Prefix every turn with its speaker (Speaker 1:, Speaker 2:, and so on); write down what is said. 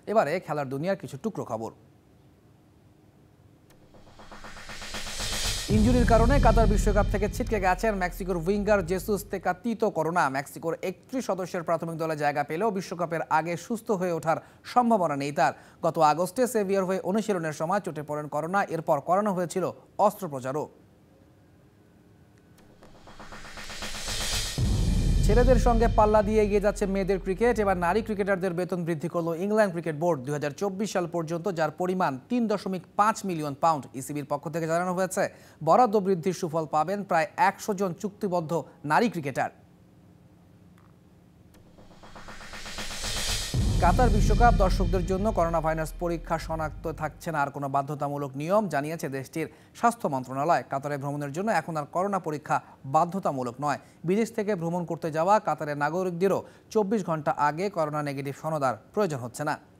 Speaker 1: এবারে খেলার দুনিয়ার কিছু টুকরো খবর। ইনজুরির কারণে কাতার বিশ্বকাপ থেকে ছিটকে গেছেন মেক্সিকোর উইঙ্গার জেসুস তেকাতিতো করোনা। মেক্সিকোর 31 সদস্যের প্রাথমিক দলে জায়গা পেলেও বিশ্বকাপের আগে সুস্থ হয়ে ওঠার সম্ভাবনা নেই তার। গত আগস্টে সেভিয়ার হয়ে অনুশীলনের সময় চোটে পড়েন করোনা, এরপর করানো হয়েছিল অস্ত্রোপচারও। ছেলেদের সঙ্গে পাল্লা দিয়ে এগিয়ে যাচ্ছে মেয়েদের ক্রিকেট। এবার নারী ক্রিকেটারদের বেতন বৃদ্ধি করল ইংল্যান্ড ক্রিকেট বোর্ড 2024 সাল পর্যন্ত, যার পরিমাণ 3.5 মিলিয়ন পাউন্ড। ইসিবির পক্ষ থেকে জানানো হয়েছে বরাদ্দ বৃদ্ধির সুফল পাবেন প্রায় 100 জন চুক্তিবদ্ধ নারী ক্রিকেটার। কাতার বিশ্বকাপ দর্শকদের জন্য করোনা ভাইরাস পরীক্ষা শনাক্ত থাকছে না আর কোনো বাধ্যতামূলক নিয়ম, জানিয়েছে দেশটির স্বাস্থ্য মন্ত্রণালয়। কাতারে ভ্রমণের জন্য এখন আর করোনা পরীক্ষা বাধ্যতামূলক নয়। বিদেশ থেকে ভ্রমণ করতে যাওয়া কাতারের নাগরিকদেরও 24 ঘন্টা আগে করোনা নেগেটিভ সনদ আর প্রয়োজন হচ্ছে না।